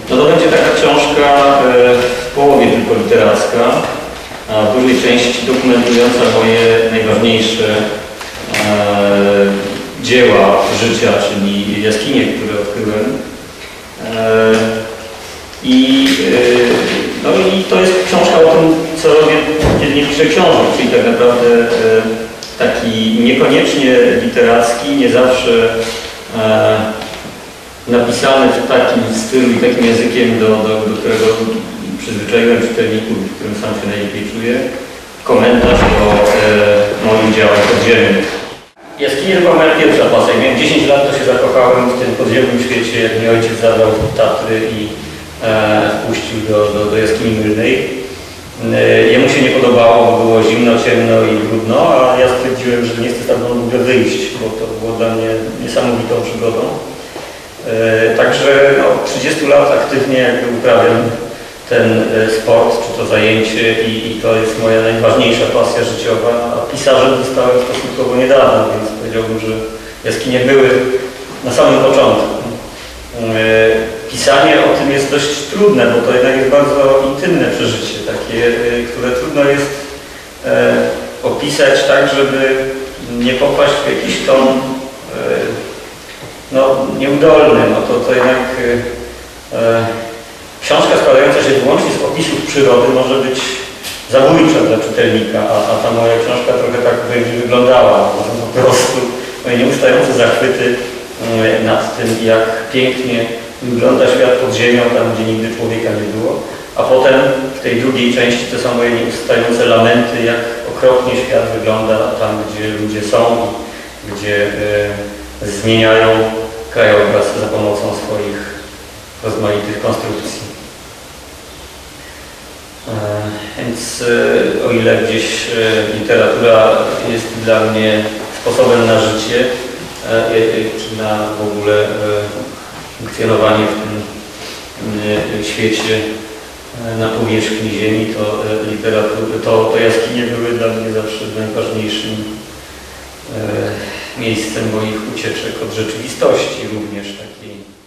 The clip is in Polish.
No to będzie taka książka w połowie tylko literacka, a w dużej części dokumentująca moje najważniejsze dzieła życia, czyli jaskinie, które odkryłem. No i to jest książka o tym, co robię, kiedy nie piszę książek, czyli tak naprawdę taki niekoniecznie literacki, nie zawsze napisany w takim stylu i takim językiem, do którego przyzwyczaiłem czytelników, w którym sam się najlepiej czuję, komentarz do moich działań podziemnych. Jaskinie to była moja pierwsza pasja. Jak miałem 10 lat, to się zakochałem w tym podziemnym świecie, jak mi ojciec zabrał Tatry i wpuścił do jaskini mylnej. Jemu się nie podobało, bo było zimno, ciemno i brudno, a ja stwierdziłem, że nie chcę tam w ogóle wyjść, bo to było dla mnie niesamowitą przygodą. Także od 30 lat aktywnie uprawiam ten sport, czy to zajęcie i to jest moja najważniejsza pasja życiowa. A pisarzem zostałem stosunkowo niedawno, więc powiedziałbym, że jaskinie były na samym początku. Pisanie o tym jest dość trudne, bo to jednak jest bardzo intymne przeżycie, takie, które trudno jest opisać tak, żeby nie popaść w jakiś ton nieudolny. No to jednak książka składająca się wyłącznie z opisów przyrody może być zabójcza dla czytelnika, a ta moja książka trochę tak by wyglądała. Po prostu moje nieustające zachwyty nad tym, jak pięknie wygląda świat pod ziemią, tam gdzie nigdy człowieka nie było. A potem w tej drugiej części to są moje nieustające lamenty, jak okropnie świat wygląda tam, gdzie ludzie są, gdzie zmieniają krajobraz za pomocą swoich rozmaitych konstrukcji. Więc o ile gdzieś literatura jest dla mnie sposobem na życie, czy na w ogóle funkcjonowanie w tym świecie na powierzchni ziemi, to jaskinie były dla mnie zawsze najważniejszym miejscem moich ucieczek od rzeczywistości również takiej.